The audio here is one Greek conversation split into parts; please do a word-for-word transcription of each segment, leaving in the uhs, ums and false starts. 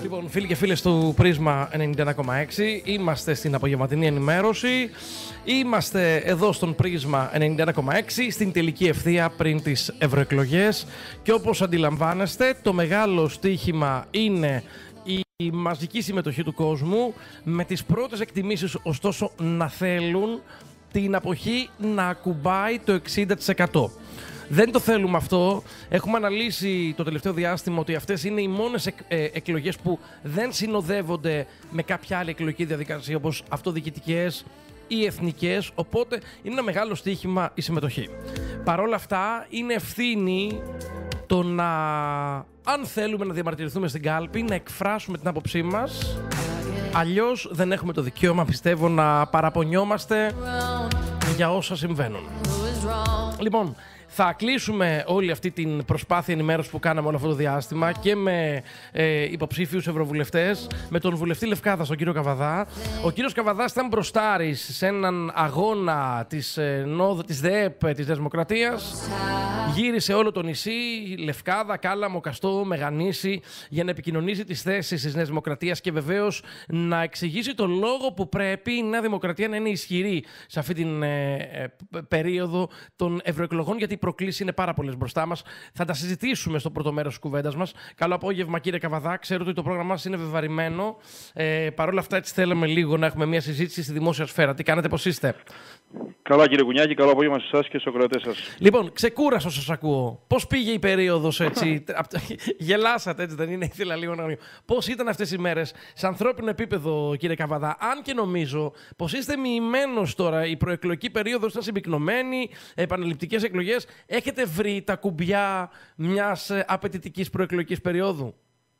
Λοιπόν, φίλοι και φίλες του Πρίσμα ενενήντα ένα κόμμα έξι, είμαστε στην απογευματινή ενημέρωση. Είμαστε εδώ στον Πρίσμα ενενήντα ένα κόμμα έξι, στην τελική ευθεία πριν τις ευρωεκλογές. Και όπως αντιλαμβάνεστε, το μεγάλο στοίχημα είναι η μαζική συμμετοχή του κόσμου, με τις πρώτες εκτιμήσεις ωστόσο να θέλουν την αποχή να ακουμπάει το εξήντα τοις εκατό. Δεν το θέλουμε αυτό. Έχουμε αναλύσει το τελευταίο διάστημα ότι αυτές είναι οι μόνες εκ, ε, εκλογές που δεν συνοδεύονται με κάποια άλλη εκλογική διαδικασία, όπως αυτοδιοικητικές ή εθνικές, οπότε είναι ένα μεγάλο στοίχημα η συμμετοχή. Παρ' όλα αυτά, είναι ευθύνη το να, αν θέλουμε να διαμαρτυρηθούμε στην κάλπη, να εκφράσουμε την άποψή μας. Αλλιώς δεν έχουμε το δικαίωμα, πιστεύω, να παραπονιόμαστε για όσα συμβαίνουν. Λοιπόν, θα κλείσουμε όλη αυτή την προσπάθεια ενημέρωση που κάναμε όλο αυτό το διάστημα και με ε, υποψήφιους ευρωβουλευτές, με τον βουλευτή Λευκάδας, τον κύριο Καβαδά. Ο κύριος Καβαδάς ήταν μπροστάρης σε έναν αγώνα της, ε, νόδ, της ΔΕΕΠ, της Δημοκρατίας. Γύρισε όλο το νησί, Λευκάδα, Κάλαμο, Καστό, Μεγανήσι, για να επικοινωνήσει τις θέσεις της Νέας Δημοκρατίας και βεβαίως να εξηγήσει το λόγο που πρέπει η Νέα Δημοκρατία να είναι ισχυρή σε αυτή την ε, ε, περίοδο των ευρωεκλογών, γιατί οι προκλήσεις είναι πάρα πολλές μπροστά μας. Θα τα συζητήσουμε στο πρώτο μέρος της κουβέντας μας. Καλό απόγευμα, κύριε Καβαδά. Ξέρω ότι το πρόγραμμά μας είναι βεβαρημένο. Ε, Παρ' όλα αυτά, έτσι θέλαμε λίγο να έχουμε μια συζήτηση στη δημόσια σφαίρα. Τι κάνετε, πώς είστε? Καλά, κύριε Κουνιάκη, καλό απόγευμα σε εσάς και στους ακροατές σας. Λοιπόν, ξεκούρασο σας ακούω. Πώς πήγε η περίοδος, έτσι? Γελάσατε, έτσι δεν είναι? Ήθελα λίγο να. Πώς ήταν αυτές οι μέρες σε ανθρώπινο επίπεδο, κύριε Καβαδά? Αν και νομίζω πως είστε μοιημένος τώρα, η προεκλογική περίοδος ήταν συμπυκνωμένη, επαναληπτικές εκλογές. Έχετε βρει τα κουμπιά μιας απαιτητικής προεκλογικής περίοδου?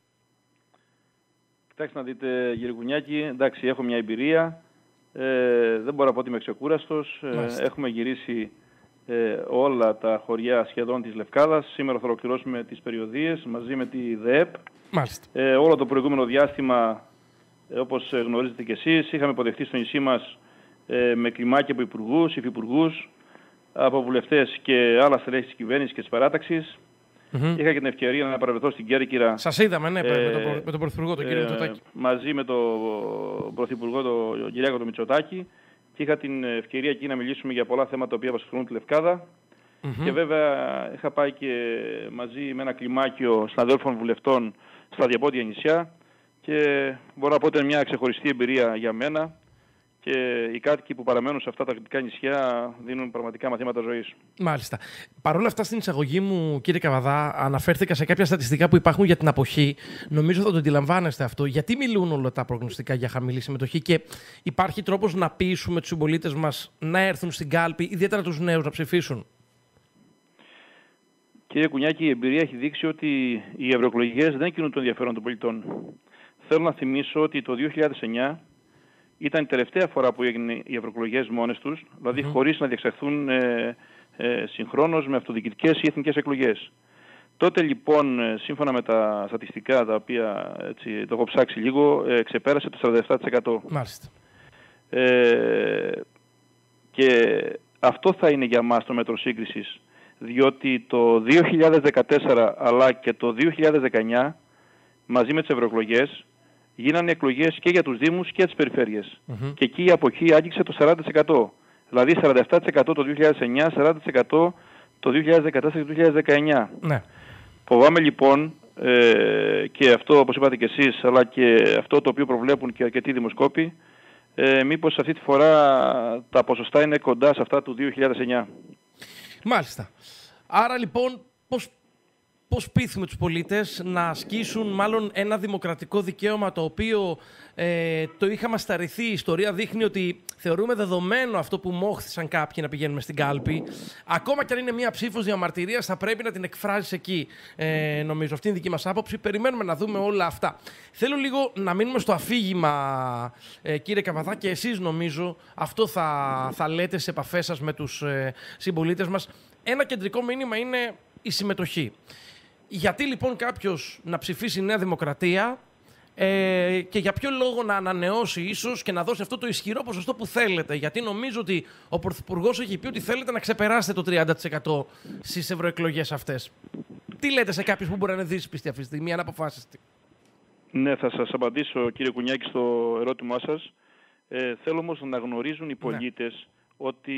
Κοιτάξτε να δείτε, κύριε Κουνιάκη, εντάξει, έχω μια εμπειρία. Ε, δεν μπορώ να πω ότι είμαι ξεκούραστος. Ε, έχουμε γυρίσει ε, όλα τα χωριά σχεδόν της Λευκάδας. Σήμερα θα ολοκληρώσουμε τις περιοδίες μαζί με τη ΔΕΕΠ. Ε, όλο το προηγούμενο διάστημα, ε, όπως γνωρίζετε κι εσείς, είχαμε υποδεχτεί στο νησί μας ε, με κλιμάκια από υπουργούς, υφυπουργούς, από βουλευτές και άλλα στελέχη της κυβέρνησης και της παράταξης. Mm-hmm. Είχα και την ευκαιρία να παραβρεθώ στην Κέρκυρα. Σας είδαμε, ναι, ε, με, τον, με τον Πρωθυπουργό, τον κύριο ε, Μητσοτάκη. Μαζί με τον Πρωθυπουργό, τον Κυριάκο τον Μητσοτάκη. Και είχα την ευκαιρία εκεί να μιλήσουμε για πολλά θέματα που απασχολούν τη Λευκάδα. Mm-hmm. Και βέβαια είχα πάει και μαζί με ένα κλιμάκιο συναδέλφων βουλευτών στα διαπότια νησιά. Και μπορώ να πω ότι είναι μια ξεχωριστή εμπειρία για μένα. Και οι κάτοικοι που παραμένουν σε αυτά τα δυτικά νησιά δίνουν πραγματικά μαθήματα ζωής. Μάλιστα. Παρ' όλα αυτά, στην εισαγωγή μου, κύριε Καβαδά, αναφέρθηκα σε κάποια στατιστικά που υπάρχουν για την αποχή. Νομίζω θα το αντιλαμβάνεστε αυτό. Γιατί μιλούν όλα τα προγνωστικά για χαμηλή συμμετοχή και υπάρχει τρόπος να πείσουμε τους συμπολίτες μας να έρθουν στην κάλπη, ιδιαίτερα τους νέους, να ψηφίσουν? Κύριε Κουνιάκη, η εμπειρία έχει δείξει ότι οι ευρωεκλογές δεν κινούν το ενδιαφέρον των πολιτών. Θέλω να θυμίσω ότι το δύο χιλιάδες εννιά ήταν η τελευταία φορά που έγιναν οι ευρωεκλογές μόνες τους, δηλαδή mm-hmm. χωρίς να διεξαχθούν ε, ε, συγχρόνως με αυτοδιοικητικές ή εθνικές εκλογές. Τότε λοιπόν, σύμφωνα με τα στατιστικά τα οποία έτσι, το έχω ψάξει λίγο, ε, ξεπέρασε το σαράντα επτά τοις εκατό. Μάλιστα. Ε, και αυτό θα είναι για μας το μέτρο σύγκρισης, διότι το δύο χιλιάδες δεκατέσσερα αλλά και το δύο χιλιάδες δεκαεννιά, μαζί με τις ευρωεκλογές, γίνανε εκλογές και για τους Δήμους και για τις περιφέρειες. Mm-hmm. Και εκεί η αποχή άγγιξε το σαράντα τοις εκατό. Δηλαδή σαράντα επτά τοις εκατό το δύο χιλιάδες εννιά, σαράντα τοις εκατό το δύο χιλιάδες δεκατέσσερα και το δύο χιλιάδες δεκαεννιά. Ναι. Φοβάμαι λοιπόν, ε, και αυτό όπως είπατε και εσείς, αλλά και αυτό το οποίο προβλέπουν και αρκετοί δημοσκόποι, ε, μήπως αυτή τη φορά τα ποσοστά είναι κοντά σε αυτά του δύο χιλιάδες εννιά. Μάλιστα. Άρα λοιπόν, πώς Πώς πείθουμε τους πολίτες να ασκήσουν μάλλον ένα δημοκρατικό δικαίωμα το οποίο ε, το είχαμε σταρρηθεί. Η ιστορία δείχνει ότι θεωρούμε δεδομένο αυτό που μόχθησαν κάποιοι να πηγαίνουμε στην κάλπη. Ακόμα και αν είναι μία ψήφος διαμαρτυρίας, θα πρέπει να την εκφράσεις εκεί. Ε, νομίζω αυτή είναι η δική μας άποψη. Περιμένουμε να δούμε όλα αυτά. Θέλω λίγο να μείνουμε στο αφήγημα, ε, κύριε Καβαδά, και εσείς νομίζω αυτό θα, θα λέτε σε επαφές σας με τους ε, συμπολίτες μας. Ένα κεντρικό μήνυμα είναι η συμμετοχή. Γιατί λοιπόν κάποιος να ψηφίσει Νέα Δημοκρατία ε, και για ποιο λόγο να ανανεώσει ίσως και να δώσει αυτό το ισχυρό ποσοστό που θέλετε? Γιατί νομίζω ότι ο Πρωθυπουργός έχει πει ότι θέλετε να ξεπεράσετε το τριάντα τοις εκατό στις ευρωεκλογές αυτές. Τι λέτε σε κάποιους που μπορεί να είναι δύσπιστοι αυτή τη στιγμή, αναποφάσιστοι? Ναι, θα σας απαντήσω κύριε Κουνιάκη στο ερώτημά σας. Ε, θέλω όμως να γνωρίζουν οι πολίτες ναι. ότι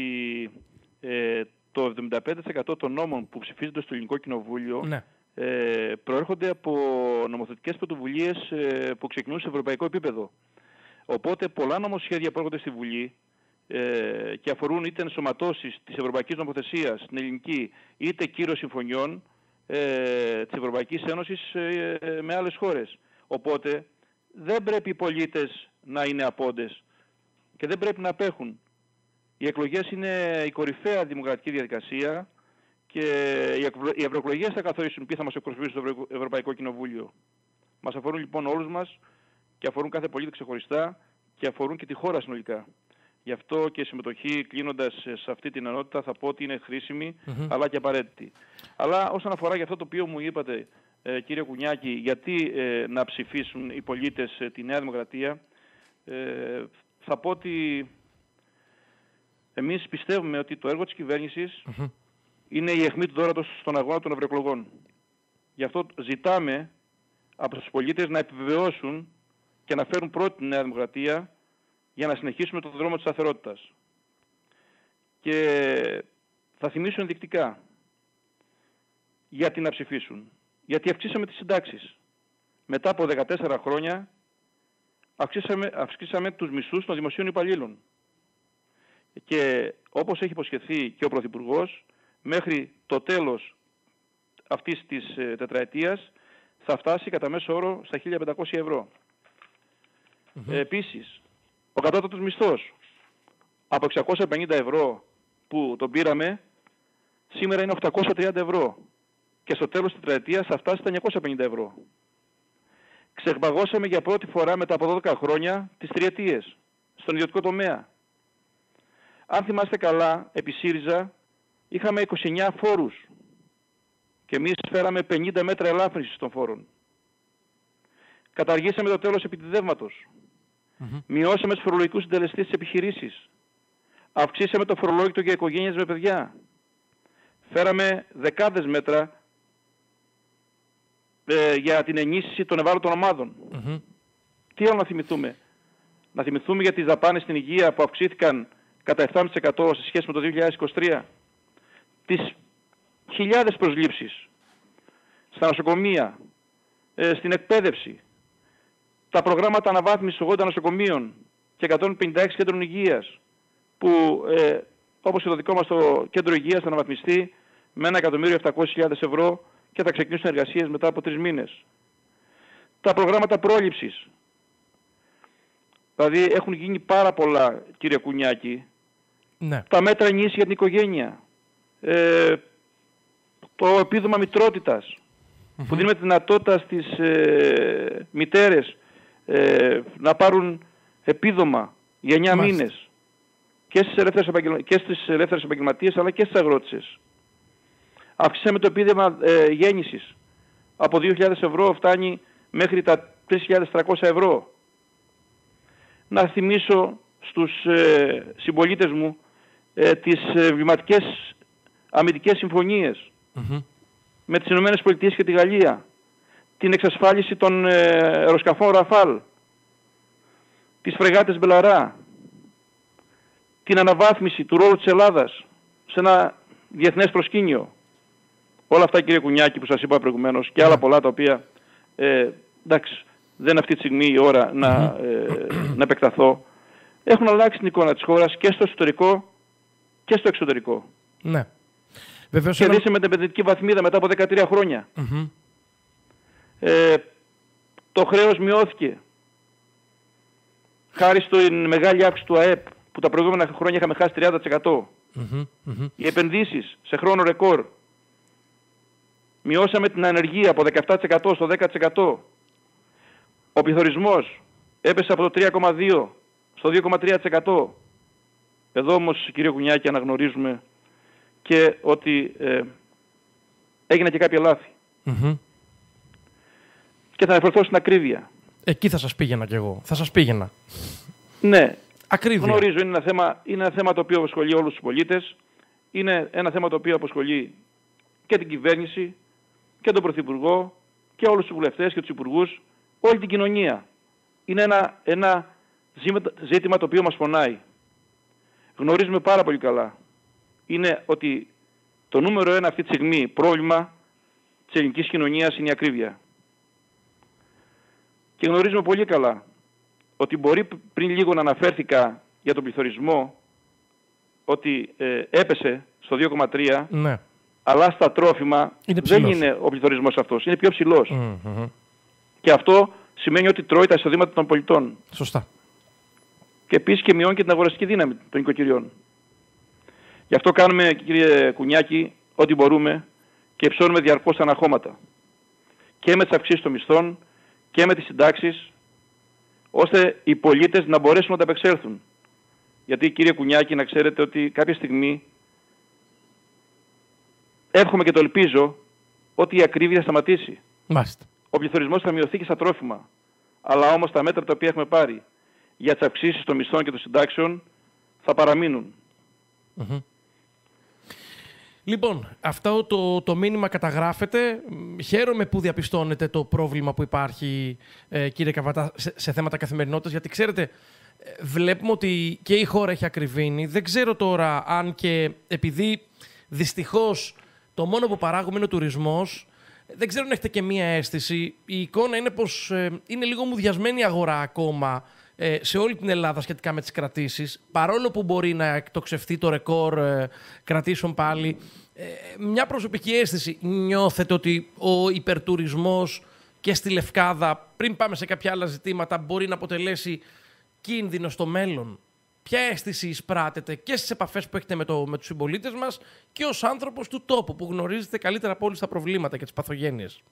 ε, το εβδομήντα πέντε τοις εκατό των νόμων που ψηφίζονται στο Ελληνικό Κοινοβούλιο ναι. ε, προέρχονται από νομοθετικές πρωτοβουλίες ε, που ξεκινούν σε ευρωπαϊκό επίπεδο. Οπότε πολλά νομοσχέδια που έρχονται στη Βουλή ε, και αφορούν είτε ενσωματώσεις της ευρωπαϊκής νομοθεσίας στην ελληνική, είτε κύρωση συμφωνιών ε, της Ευρωπαϊκής Ένωσης ε, ε, με άλλες χώρες. Οπότε δεν πρέπει οι πολίτες να είναι απόντες και δεν πρέπει να απέχουν. Οι εκλογές είναι η κορυφαία δημοκρατική διαδικασία και οι ευρωεκλογές θα καθορίσουν ποιοι θα μας εκπροσωπήσουν στο Ευρωπαϊκό Κοινοβούλιο. Μας αφορούν λοιπόν όλους μας και αφορούν κάθε πολίτη ξεχωριστά και αφορούν και τη χώρα συνολικά. Γι' αυτό και η συμμετοχή, κλείνοντας σε αυτή την ενότητα, θα πω ότι είναι χρήσιμη mm-hmm. αλλά και απαραίτητη. Αλλά όσον αφορά για αυτό το οποίο μου είπατε, ε, κύριε Κουνιάκη, γιατί ε, να ψηφίσουν οι πολίτες ε, τη Νέα Δημοκρατία, ε, θα πω ότι εμείς πιστεύουμε ότι το έργο της κυβέρνησης mm-hmm. είναι η αιχμή του δώρατος στον αγώνα των ευρωεκλογών. Γι' αυτό ζητάμε από τους πολίτες να επιβεβαιώσουν και να φέρουν πρώτη τη Νέα Δημοκρατία για να συνεχίσουμε τον δρόμο της σταθερότητας. Και θα θυμίσω ενδεικτικά γιατί να ψηφίσουν. Γιατί αυξήσαμε τις συντάξεις. Μετά από δεκατέσσερα χρόνια αυξήσαμε, αυξήσαμε τους μισθούς των δημοσίων υπαλλήλων. Και όπως έχει υποσχεθεί και ο Πρωθυπουργός, μέχρι το τέλος αυτής της ε, τετραετίας θα φτάσει κατά μέσο όρο στα χίλια πεντακόσια ευρώ. Mm-hmm. Ε, επίσης, ο κατώτατος μισθός από εξακόσια πενήντα ευρώ που τον πήραμε, σήμερα είναι οκτακόσια τριάντα ευρώ. Και στο τέλος της τετραετίας θα φτάσει στα εννιακόσια πενήντα ευρώ. Ξεπαγώσαμε για πρώτη φορά μετά από δώδεκα χρόνια τις τριετίες στον ιδιωτικό τομέα. Αν θυμάστε καλά, επί ΣΥΡΙΖΑ είχαμε είκοσι εννέα φόρους και εμείς φέραμε πενήντα μέτρα ελάφρυνσης των φόρων. Καταργήσαμε το τέλος επιτιδεύματος. Mm-hmm. Μειώσαμε τους φορολογικούς συντελεστές της επιχειρήσης. Αυξήσαμε το φορολόγητο για οικογένειες με παιδιά. Φέραμε δεκάδες μέτρα ε, για την ενίσχυση των ευάλωτων ομάδων. Mm-hmm. Τι άλλο να θυμηθούμε. Να θυμηθούμε για τις δαπάνες στην υγεία που αυξήθηκαν κατά επτά κόμμα πέντε τοις εκατό σε σχέση με το δύο χιλιάδες είκοσι τρία. Τις χιλιάδες προσλήψεις στα νοσοκομεία, ε, στην εκπαίδευση, τα προγράμματα αναβάθμισης ογδόντα νοσοκομείων και εκατόν πενήντα έξι κέντρων υγείας, που ε, όπως και το δικό μας το κέντρο υγείας θα αναβαθμιστεί με ένα εκατομμύριο επτακόσιες χιλιάδες ευρώ και θα ξεκινήσουν εργασίες μετά από τρεις μήνες. Τα προγράμματα πρόληψης. Δηλαδή έχουν γίνει πάρα πολλά, κύριε Κουνιάκη. Ναι. Τα μέτρα ενίσχυσης για την οικογένεια. Ε, το επίδομα μητρότητας, mm-hmm. που δίνουμε τη δυνατότητα στις ε, μητέρες ε, να πάρουν επίδομα για εννιά μήνες και στις ελεύθερες, επαγγελμα... και στις ελεύθερες επαγγελματίες αλλά και στις αγρότησες. Αυξήσαμε το επίδομα ε, γέννησης. Από δύο χιλιάδες ευρώ φτάνει μέχρι τα τρεις χιλιάδες τριακόσια ευρώ. Να θυμίσω στους ε, συμπολίτες μου ε, τις ε, βηματικές αμυντικές συμφωνίες mm-hmm. με τις Ηνωμένες Πολιτείες και τη Γαλλία, την εξασφάλιση των ε, αεροσκαφών Ραφάλ, τις φρεγάτες Μπελαρά, την αναβάθμιση του ρόλου της Ελλάδας σε ένα διεθνές προσκήνιο. Όλα αυτά, κύριε Κουνιάκη, που σας είπα προηγουμένως και άλλα πολλά τα οποία ε, εντάξει, δεν είναι αυτή τη στιγμή η ώρα να, ε, να επεκταθώ, έχουν αλλάξει την εικόνα της χώρας και στο εσωτερικό και στο εξωτερικό. Ναι. Βεβαίως, και δείξαμε την επενδυτική βαθμίδα μετά από δεκατρία χρόνια. Mm-hmm. Ε, το χρέος μειώθηκε. Χάρη στην μεγάλη αύξηση του ΑΕΠ που τα προηγούμενα χρόνια είχαμε χάσει τριάντα τοις εκατό. Mm-hmm. Mm-hmm. Οι επενδύσεις σε χρόνο ρεκόρ. Μειώσαμε την ανεργία από δεκαεπτά τοις εκατό στο δέκα τοις εκατό. Ο πληθωρισμός έπεσε από το τρία κόμμα δύο τοις εκατό στο δύο κόμμα τρία τοις εκατό. Εδώ όμως, κύριε Κουνιάκη, αναγνωρίζουμε και ότι ε, έγιναν και κάποια λάθη. Mm-hmm. Και θα αναφερθώ στην ακρίβεια. Εκεί θα σας πήγαινα κι εγώ. Θα σας πήγαινα. Ναι. Ακρίβεια. Γνωρίζω, είναι ένα θέμα, είναι ένα θέμα το οποίο απασχολεί όλους τους πολίτες. Είναι ένα θέμα το οποίο απασχολεί και την κυβέρνηση και τον Πρωθυπουργό και όλους τους βουλευτές και τους υπουργούς όλη την κοινωνία. Είναι ένα, ένα ζήτημα το οποίο μας πονάει. Γνωρίζουμε πάρα πολύ καλά. Είναι ότι το νούμερο ένα αυτή τη στιγμή πρόβλημα της ελληνικής κοινωνίας είναι η ακρίβεια. Και γνωρίζουμε πολύ καλά ότι μπορεί πριν λίγο να αναφέρθηκα για τον πληθωρισμό ότι ε, έπεσε στο δύο κόμμα τρία, ναι. αλλά στα τρόφιμα είναι δεν είναι ο πληθωρισμός αυτός, είναι πιο ψηλός. Mm-hmm. Και αυτό σημαίνει ότι τρώει τα εισοδήματα των πολιτών. Σωστά. Και επίσης και μειώνει και την αγοραστική δύναμη των οικοκυριών. Γι' αυτό κάνουμε, κύριε Κουνιάκη, ό,τι μπορούμε και ψώνουμε διαρκώς τα αναχώματα. Και με τις αυξήσεις των μισθών και με τις συντάξεις, ώστε οι πολίτες να μπορέσουν να τα απεξέλθουν. Γιατί, κύριε Κουνιάκη, να ξέρετε ότι κάποια στιγμή εύχομαι και το ελπίζω ότι η ακρίβεια θα σταματήσει. Μάλιστα. Ο πληθωρισμός θα μειωθεί και στα τρόφιμα. Αλλά όμως τα μέτρα τα οποία έχουμε πάρει για τις αυξήσεις των μισθών και των συντάξεων θα παραμείνουν. Mm-hmm. Λοιπόν, αυτό το, το μήνυμα καταγράφεται. Χαίρομαι που διαπιστώνετε το πρόβλημα που υπάρχει, ε, κύριε Καβαδά, σε, σε θέματα καθημερινότητας, γιατί ξέρετε, βλέπουμε ότι και η χώρα έχει ακριβήνει. Δεν ξέρω τώρα αν και επειδή δυστυχώς το μόνο που παράγουμε είναι ο τουρισμός, δεν ξέρω αν έχετε και μία αίσθηση. Η εικόνα είναι πως ε, είναι λίγο μουδιασμένη η αγορά ακόμα ε, σε όλη την Ελλάδα σχετικά με τις κρατήσεις. Παρόλο που μπορεί να εκτοξευτεί το ρεκόρ ε, κρατήσεων πάλι, ε, μια προσωπική αίσθηση. Νιώθετε ότι ο υπερτουρισμός και στη Λευκάδα, πριν πάμε σε κάποια άλλα ζητήματα, μπορεί να αποτελέσει κίνδυνο στο μέλλον? Ποια αίσθηση εισπράτεται και στις επαφές που έχετε με, το, με τους συμπολίτες μας και ως άνθρωπος του τόπου που γνωρίζετε καλύτερα από όλους τα προβλήματα και τις παθογένειες?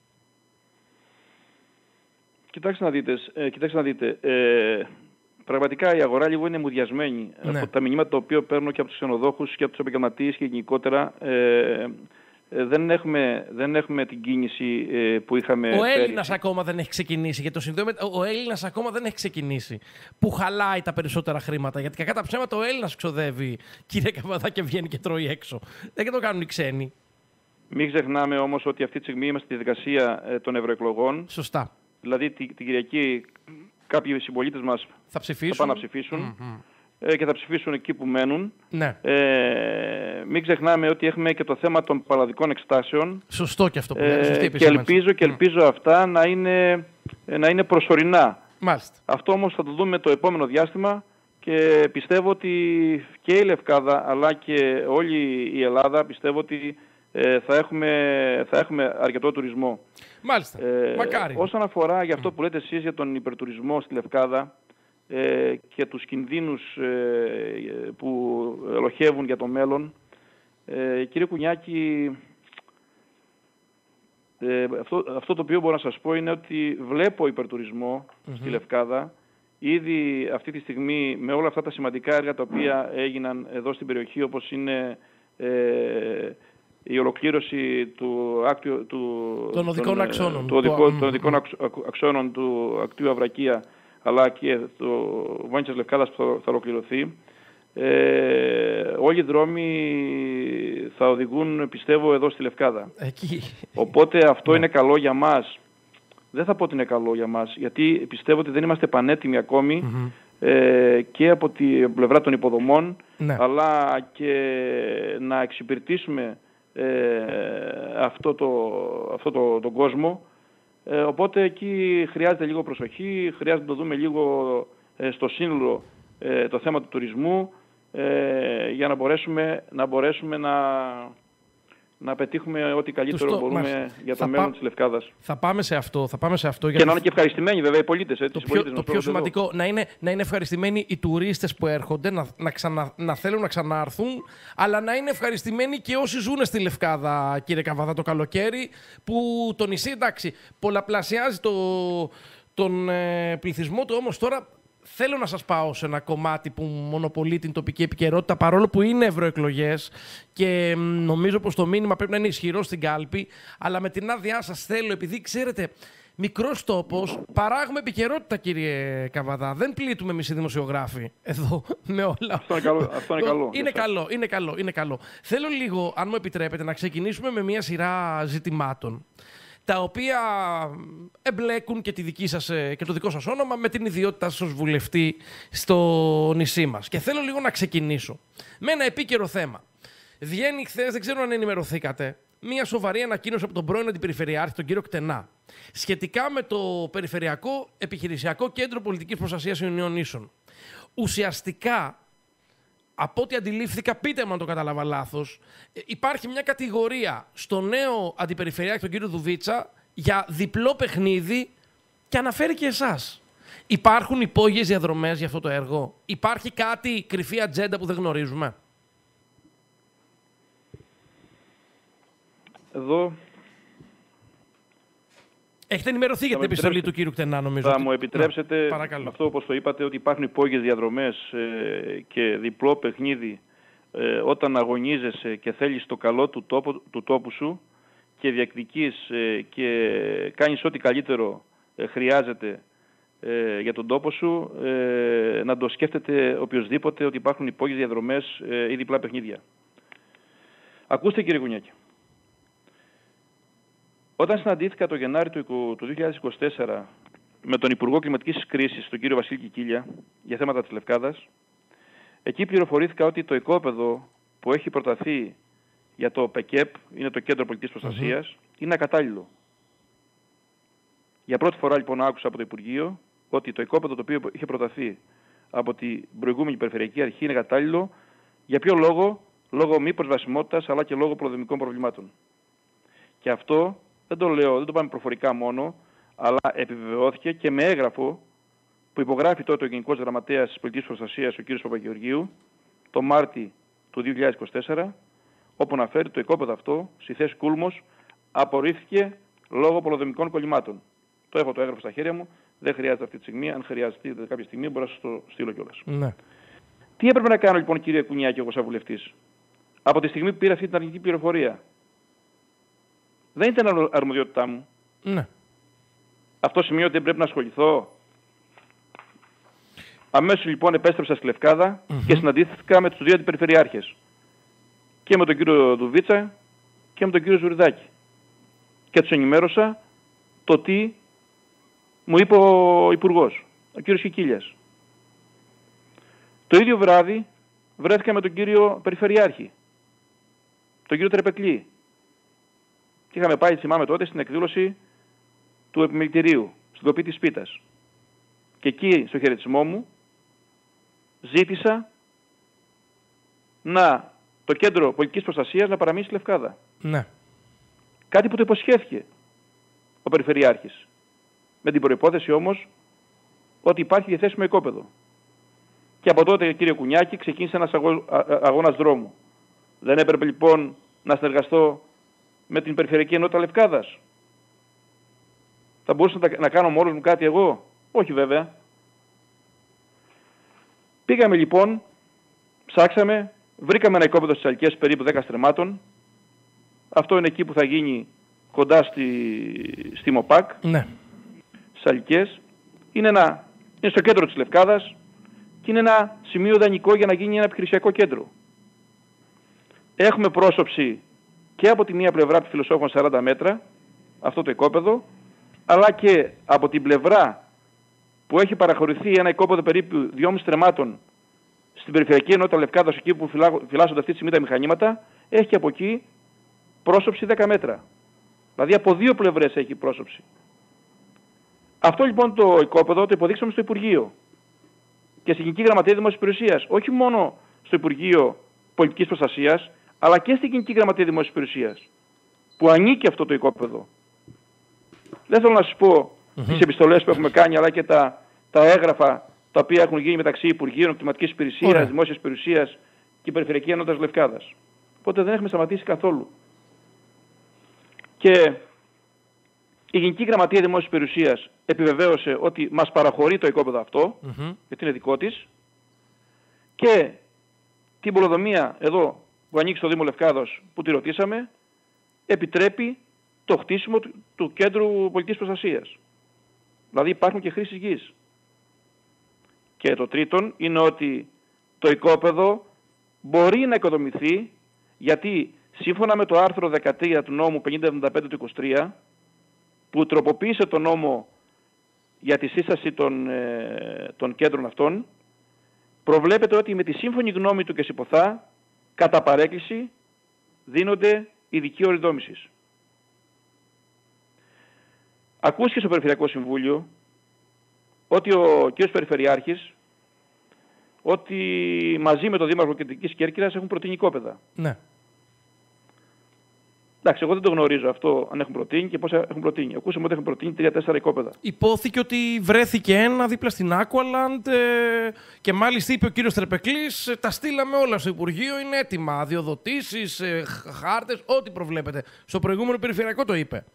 Κοιτάξτε να δείτε, ε, κοιτάξτε να δείτε. Ε, πραγματικά η αγορά λίγο είναι μουδιασμένη. Ναι. Από τα μηνύματα τα οποία παίρνω και από τους ξενοδόχους και από τους επαγγελματίες και γενικότερα, ε, Ε, δεν, έχουμε, δεν έχουμε την κίνηση ε, που είχαμε. Ο Έλληνας ακόμα δεν έχει ξεκινήσει. Γιατί το συνδέω με, ο Έλληνας ακόμα δεν έχει ξεκινήσει. Που χαλάει τα περισσότερα χρήματα. Γιατί κακά τα ψέματα ο Έλληνας ξοδεύει, κύριε Καβαδά, και βγαίνει και τρώει έξω. Δεν και το κάνουν οι ξένοι. Μην ξεχνάμε όμως ότι αυτή τη στιγμή είμαστε στη διαδικασία ε, των ευρωεκλογών. Σωστά. Δηλαδή την, την Κυριακή κάποιοι συμπολίτες μας θα, ψηφίσουν. θα πάνε να ψηφίσουν. Mm-hmm. Και θα ψηφίσουν εκεί που μένουν. Ναι. Ε, μην ξεχνάμε ότι έχουμε και το θέμα των παραδικών εξτάσεων. Σωστό και αυτό που λέτε. Ε, και ελπίζω, και ελπίζω mm. αυτά να είναι, να είναι προσωρινά. Μάλιστα. Αυτό όμως θα το δούμε το επόμενο διάστημα και πιστεύω ότι και η Λευκάδα αλλά και όλη η Ελλάδα πιστεύω ότι ε, θα, έχουμε, θα έχουμε αρκετό τουρισμό. Μάλιστα. Ε, Μακάρι. Όσον αφορά για αυτό που λέτε εσείς για τον υπερτουρισμό στη Λευκάδα, Ε, και τους κινδύνους ε, που ελοχεύουν για το μέλλον, ε, κύριε Κουνιάκη, ε, αυτό, αυτό το οποίο μπορώ να σας πω είναι ότι βλέπω υπερτουρισμό mm-hmm. στη Λευκάδα. Ήδη αυτή τη στιγμή με όλα αυτά τα σημαντικά έργα τα οποία έγιναν εδώ στην περιοχή, όπως είναι ε, η ολοκλήρωση του άκτιου, του, των οδικών των, αξώνων, του οδικό, των οδικών αξώνων του ακτίου Αυρακία, αλλά και το Βόνι της Λευκάδας που θα, θα ολοκληρωθεί. Ε, όλοι οι δρόμοι θα οδηγούν, πιστεύω, εδώ στη Λευκάδα. Εκεί. Οπότε αυτό είναι καλό για μας. Δεν θα πω ότι είναι καλό για μας, γιατί πιστεύω ότι δεν είμαστε πανέτοιμοι ακόμη mm-hmm. ε, και από την πλευρά των υποδομών, ναι. αλλά και να εξυπηρετήσουμε ε, αυτό, το, αυτό το, τον κόσμο. Ε, οπότε εκεί χρειάζεται λίγο προσοχή, χρειάζεται να το δούμε λίγο ε, στο σύνολο ε, το θέμα του τουρισμού ε, για να μπορέσουμε να, μπορέσουμε να, να πετύχουμε ό,τι καλύτερο το μπορούμε μας... για το μέλλον πά... της Λευκάδας. Θα πάμε σε αυτό. Θα πάμε σε αυτό και γιατί... να είναι και ευχαριστημένοι βέβαια οι πολίτες. Ε, το πιο, το πιο σημαντικό να είναι, να είναι ευχαριστημένοι οι τουρίστες που έρχονται, να, να, ξανα, να θέλουν να ξανάρθουν, αλλά να είναι ευχαριστημένοι και όσοι ζουν στη Λευκάδα, κύριε Καβαδά, το καλοκαίρι, που το νησί, εντάξει, πολλαπλασιάζει το, τον ε, πληθυσμό του, όμως τώρα θέλω να σας πάω σε ένα κομμάτι που μονοπολεί την τοπική επικαιρότητα, παρόλο που είναι ευρωεκλογές και νομίζω πως το μήνυμα πρέπει να είναι ισχυρό στην κάλπη, αλλά με την άδειά σας θέλω, επειδή ξέρετε, μικρός τόπος, παράγουμε επικαιρότητα, κύριε Καβαδά. Δεν πλήττουμε εμείς οι δημοσιογράφοι εδώ με όλα. Αυτό είναι καλό. Αυτό είναι καλό. Είναι καλό, είναι καλό, είναι καλό. Θέλω λίγο, αν μου επιτρέπετε, να ξεκινήσουμε με μια σειρά ζητημάτων. τα οποία εμπλέκουν και, τη δική σας, και το δικό σας όνομα με την ιδιότητά σας ως βουλευτή στο νησί μας. Και θέλω λίγο να ξεκινήσω με ένα επίκαιρο θέμα. Βγαίνει χθες, δεν ξέρω αν ενημερωθήκατε, μία σοβαρή ανακοίνωση από τον πρώην Αντιπεριφερειάρχη, τον κύριο Κτενά, σχετικά με το Περιφερειακό Επιχειρησιακό Κέντρο Πολιτικής Προστασίας Ιωνίων Νήσων. Ουσιαστικά, από ό,τι αντιλήφθηκα, πείτε μου αν το κατάλαβα λάθος, υπάρχει μια κατηγορία στο νέο Αντιπεριφερειάρχη, τον κύριο Δουβίτσα, για διπλό παιχνίδι και αναφέρει και εσάς. Υπάρχουν υπόγειες διαδρομές για αυτό το έργο? Υπάρχει κάτι, κρυφή ατζέντα που δεν γνωρίζουμε? Εδώ... Έχετε ενημερωθεί για την επιστολή του κύριου Κτενά, νομίζω. Θα μου επιτρέψετε, ναι, αυτό όπως το είπατε, ότι υπάρχουν υπόγειες διαδρομές ε, και διπλό παιχνίδι ε, όταν αγωνίζεσαι και θέλεις το καλό του τόπου, του τόπου σου και διεκδικείς ε, και κάνεις ό,τι καλύτερο ε, χρειάζεται ε, για τον τόπο σου, ε, να το σκέφτεται οποιοσδήποτε ότι υπάρχουν υπόγειες διαδρομές ε, ή διπλά παιχνίδια. Ακούστε, κύριε Κουνιάκη. Όταν συναντήθηκα το Γενάρη του δύο χιλιάδες είκοσι τέσσερα με τον Υπουργό Κλιματικής Κρίσης, τον κύριο Βασίλη Κικίλια, για θέματα της Λευκάδας, εκεί πληροφορήθηκα ότι το οικόπεδο που έχει προταθεί για το ΠΕΚΕΠ, είναι το Κέντρο Πολιτικής Προστασίας, mm-hmm. είναι ακατάλληλο. Για πρώτη φορά λοιπόν άκουσα από το Υπουργείο ότι το οικόπεδο το οποίο είχε προταθεί από την προηγούμενη Περιφερειακή Αρχή είναι κατάλληλο. Για ποιο λόγο? Λόγω μη προσβασιμότητας αλλά και λόγω προδομικών προβλημάτων. Και αυτό δεν το λέω, δεν το πάμε προφορικά μόνο, αλλά επιβεβαιώθηκε και με έγγραφο που υπογράφει τότε ο Γενικός Γραμματέας της Πολιτικής Προστασίας, ο κ. Παπαγεωργίου, το Μάρτι του δύο χιλιάδες είκοσι τέσσερα, όπου αναφέρει το οικόπεδο αυτό, στη θέση Κούλμος, απορρίφθηκε λόγω προδομικών κολλημάτων. Το έχω το έγγραφο στα χέρια μου, δεν χρειάζεται αυτή τη στιγμή. Αν χρειαστεί κάποια στιγμή, μπορώ να σας το στείλω κιόλας. Ναι. Τι έπρεπε να κάνω λοιπόν, κύριε Κουνιάκη, εγώ σαν βουλευτής? Από τη στιγμή που πήρα αυτή την αρχική πληροφορία, δεν ήταν αρμοδιότητά μου. Ναι. Αυτό σημαίνει ότι δεν πρέπει να ασχοληθώ. Αμέσως λοιπόν επέστρεψα στη Λευκάδα mm-hmm. και συναντήθηκα με τους δύο αντιπεριφερειάρχες. Και με τον κύριο Δουβίτσα και με τον κύριο Ζουριδάκη. Και τους ενημέρωσα το τι μου είπε ο Υπουργός, ο κύριος Κικίλιας. Το ίδιο βράδυ βρέθηκα με τον κύριο Περιφερειάρχη, τον κύριο Τρεπεκλή. Και είχαμε πάει, θυμάμαι τότε, στην εκδήλωση του επιμελητηρίου, στην κοπή της Πίτας. Και εκεί, στο χαιρετισμό μου, ζήτησα να το Κέντρο Πολιτικής Προστασίας να παραμείνει στη Λευκάδα. Ναι. Κάτι που το υποσχέθηκε ο Περιφερειάρχης. Με την προϋπόθεση όμως ότι υπάρχει διαθέσιμο οικόπεδο. Και από τότε, κύριε Κουνιάκη, ξεκίνησε ένας αγώ, αγώνας δρόμου. Δεν έπρεπε λοιπόν να συνεργαστώ με την Περιφερειακή Ενότητα Λευκάδας? Θα μπορούσα να, να κάνω μόνος μου κάτι εγώ? Όχι βέβαια. Πήγαμε λοιπόν, ψάξαμε, βρήκαμε ένα οικόπεδο στις Αλκές περίπου δέκα στρεμμάτων. Αυτό είναι εκεί που θα γίνει κοντά στη, στη ΜΟΠΑΚ. Ναι. Στις Αλκές. Είναι, ένα, είναι στο κέντρο της Λευκάδας και είναι ένα σημείο δανεικό για να γίνει ένα επιχειρησιακό κέντρο. Έχουμε πρόσωψη και από τη μία πλευρά του Φιλοσόφων σαράντα μέτρα, αυτό το οικόπεδο, αλλά και από την πλευρά που έχει παραχωρηθεί ένα οικόπεδο περίπου δυόμισι στρεμμάτων στην Περιφερειακή Ενότητα Λευκάδας, εκεί που φυλάσσονται αυτή τη στιγμή τα μηχανήματα, έχει και από εκεί πρόσωψη δέκα μέτρα. Δηλαδή από δύο πλευρές έχει πρόσωψη. Αυτό λοιπόν το οικόπεδο το υποδείξαμε στο Υπουργείο και στην Γενική Γραμματεία Δημόσιας Υπηρεσίας. Όχι μόνο στο Υπουργείο Πολιτικής Προστασίας, αλλά και στην Γενική Γραμματεία Δημόσιας Υπηρεσίας, που ανήκει αυτό το οικόπεδο. Δεν θέλω να σας πω mm-hmm. τις επιστολές που έχουμε κάνει, αλλά και τα, τα έγγραφα τα οποία έχουν γίνει μεταξύ Υπουργείων Κλιματικής Υπηρεσίας, Δημόσιας Υπηρεσίας και Περιφερειακή Ενότητας Λευκάδας. Οπότε δεν έχουμε σταματήσει καθόλου. Και η Γενική Γραμματεία Δημόσιας Υπηρεσίας επιβεβαίωσε ότι μας παραχωρεί το οικόπεδο αυτό, mm-hmm. γιατί είναι δικό της, και την πολεοδομία εδώ που ανήκει στο Δήμο Λευκάδος που τη ρωτήσαμε, επιτρέπει το χτίσιμο του, του Κέντρου Πολιτικής Προστασίας. Δηλαδή υπάρχουν και χρήσεις γης. Και το τρίτον είναι ότι το οικόπεδο μπορεί να οικοδομηθεί, γιατί σύμφωνα με το άρθρο δεκατρία του νόμου πενήντα εβδομήντα πέντε του είκοσι τρία, που τροποποίησε τον νόμο για τη σύσταση των, ε, των κέντρων αυτών, προβλέπεται ότι με τη σύμφωνη γνώμη του ΚΕΣΥΠΟΘΑ, κατά παρέκκληση, δίνονται ειδικοί όροι δόμησης. Ακούστηκε στο Περιφερειακό Συμβούλιο ότι ο κ. Περιφερειάρχης, ότι μαζί με τον Δήμαρχο Κεντρικής Κέρκυρας έχουν προτείνει οικόπεδα. Ναι. Εντάξει, εγώ δεν το γνωρίζω αυτό, αν έχουν προτείνει και πόσα έχουν προτείνει. Ακούσαμε ότι έχουν προτείνει τρία τέσσερα οικόπεδα. Υπόθηκε ότι βρέθηκε ένα δίπλα στην Aqualand ε, και μάλιστα είπε ο κύριος Τρεπεκλής, ε, τα στείλαμε όλα στο Υπουργείο, είναι έτοιμα. Αδειοδοτήσεις, ε, χάρτες, ό,τι προβλέπετε. Στο προηγούμενο περιφερειακό το είπε.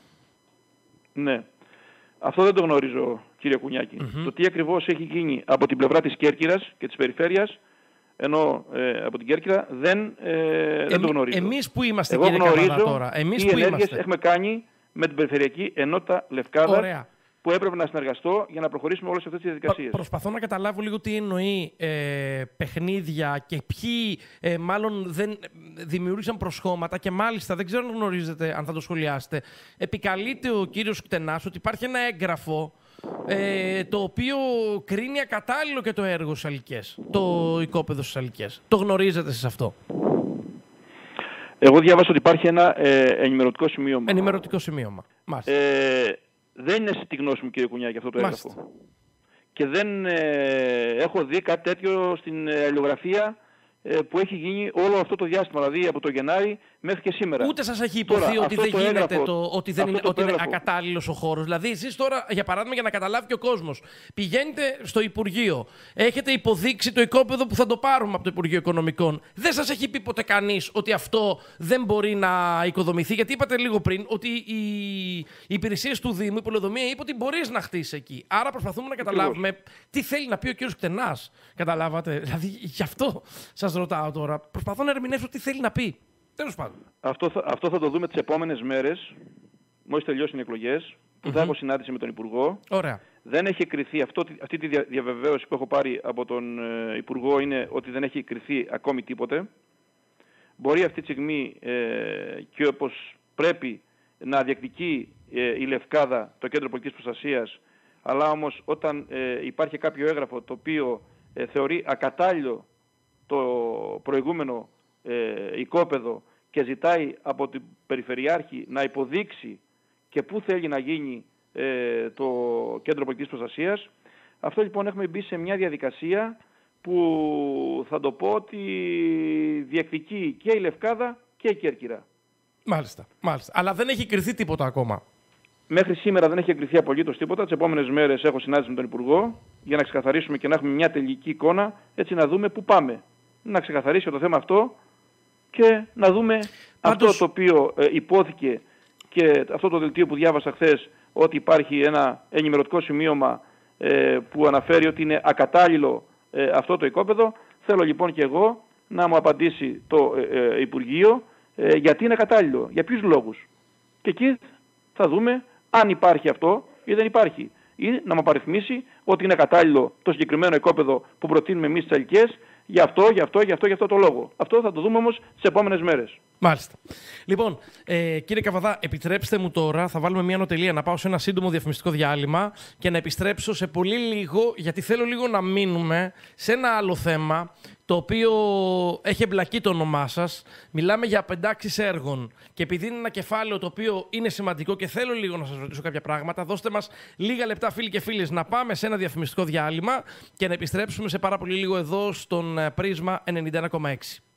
Ναι. Αυτό δεν το γνωρίζω, κύριε Κουνιάκη. Mm-hmm. Το τι ακριβώς έχει γίνει από την πλευρά της Κέρκυρας και της περιφέρειας, ενώ ε, από την Κέρκυρα δεν, ε, δεν Εμεί, το γνωρίζω. Εμείς που είμαστε, Εγώ κύριε Καβαδά, τώρα. Εμείς τι που ενέργειες είμαστε. έχουμε κάνει με την Περιφερειακή Ενότητα Λευκάδα. Ωραία. Που έπρεπε να συνεργαστώ για να προχωρήσουμε όλες αυτές τις διαδικασίες. Προσπαθώ να καταλάβω λίγο τι εννοεί ε, παιχνίδια και ποιοι ε, μάλλον δεν δημιούργησαν προσχώματα και μάλιστα, δεν ξέρω αν γνωρίζετε, αν θα το σχολιάσετε, επικαλείται ο κύριος Κτενάς ότι υπάρχει ένα έγγραφο ε, το οποίο κρίνει ακατάλληλο και το έργο στις Αλικές, το οικόπεδο στις Αλικές. Το γνωρίζετε εσείς αυτό? Εγώ διάβασα ότι υπάρχει ένα ε, ενημερωτικό σημείωμα. Ενημερωτικό σημείωμα. Μάλιστα. Ε, Δεν είναι στη γνώση μου, κύριε Κουνιάκη, αυτό το έγγραφο. Και δεν ε, έχω δει κάτι τέτοιο στην αλληλογραφία ε, που έχει γίνει όλο αυτό το διάστημα, δηλαδή από το Γενάρη μέχρι και σήμερα. Ούτε σας έχει υποθεί τώρα, ότι δεν γίνεται έγγραφο, το, ότι, δεν είναι, το ότι είναι ακατάλληλος ο χώρος. Δηλαδή, εσείς τώρα, για παράδειγμα, για να καταλάβει και ο κόσμος, πηγαίνετε στο Υπουργείο, έχετε υποδείξει το οικόπεδο που θα το πάρουμε από το Υπουργείο Οικονομικών. Δεν σας έχει πει ποτέ κανείς ότι αυτό δεν μπορεί να οικοδομηθεί, γιατί είπατε λίγο πριν ότι οι, οι υπηρεσίες του Δήμου, η πολεοδομία, είπε ότι μπορείς να χτίσεις εκεί. Άρα προσπαθούμε να καταλάβουμε Ακριβώς. τι θέλει να πει ο κύριος Κτενάς. Καταλάβατε. Δηλαδή, γι' αυτό σας ρωτάω τώρα. Προσπαθώ να ερμηνεύσω τι θέλει να πει. Αυτό θα, αυτό θα το δούμε τις επόμενες μέρες, μόλις τελειώσουν οι εκλογές, που mm-hmm. θα έχω συνάντηση με τον Υπουργό. Ωραία. Δεν έχει κριθεί, αυτό, αυτή τη διαβεβαίωση που έχω πάρει από τον ε, Υπουργό είναι ότι δεν έχει κριθεί ακόμη τίποτε. Μπορεί αυτή τη στιγμή ε, και όπως πρέπει να διεκδικεί ε, η Λευκάδα το Κέντρο Πολιτικής Προστασίας, αλλά όμως όταν ε, υπάρχει κάποιο έγγραφο το οποίο ε, θεωρεί ακατάλληλο το προηγούμενο Ε, οικόπεδο και ζητάει από την Περιφερειάρχη να υποδείξει και πού θέλει να γίνει ε, το Κέντρο Πολιτικής Προστασίας. Αυτό λοιπόν έχουμε μπει σε μια διαδικασία που θα το πω ότι διεκδικεί και η Λευκάδα και η Κέρκυρα. Μάλιστα, μάλιστα. Αλλά δεν έχει κριθεί τίποτα ακόμα. Μέχρι σήμερα δεν έχει κριθεί απολύτως τίποτα. Τις επόμενες μέρες έχω συνάντηση με τον Υπουργό για να ξεκαθαρίσουμε και να έχουμε μια τελική εικόνα, έτσι να δούμε πού πάμε. Να ξεκαθαρίσει το θέμα αυτό και να δούμε Πάντως... αυτό το οποίο ε, υπόθηκε και αυτό το δελτίο που διάβασα χθες, ότι υπάρχει ένα ενημερωτικό σημείωμα ε, που αναφέρει ότι είναι ακατάλληλο ε, αυτό το οικόπεδο. Θέλω λοιπόν και εγώ να μου απαντήσει το ε, ε, Υπουργείο ε, γιατί είναι ακατάλληλο, για ποιους λόγους. Και εκεί θα δούμε αν υπάρχει αυτό ή δεν υπάρχει. Ή να μου απαριθμίσει ότι είναι κατάλληλο το συγκεκριμένο οικόπεδο που προτείνουμε εμείς στις Αλικές, γι' αυτό, γι' αυτό, γι' αυτό, γι' αυτό το λόγο. Αυτό θα το δούμε όμως τις επόμενες μέρες. Μάλιστα. Λοιπόν, ε, κύριε Καβαδά, επιτρέψτε μου τώρα, θα βάλουμε μια ανωτελεία, να πάω σε ένα σύντομο διαφημιστικό διάλειμμα και να επιστρέψω σε πολύ λίγο, γιατί θέλω λίγο να μείνουμε σε ένα άλλο θέμα, το οποίο έχει εμπλακεί το όνομά σας. Μιλάμε για πεντάξεις έργων. Και επειδή είναι ένα κεφάλαιο το οποίο είναι σημαντικό και θέλω λίγο να σας ρωτήσω κάποια πράγματα, δώστε μας λίγα λεπτά, φίλοι και φίλες, να πάμε σε ένα διαφημιστικό διάλειμμα και να επιστρέψουμε σε πάρα πολύ λίγο εδώ στον Πρίσμα ενενήντα ένα κόμμα έξι.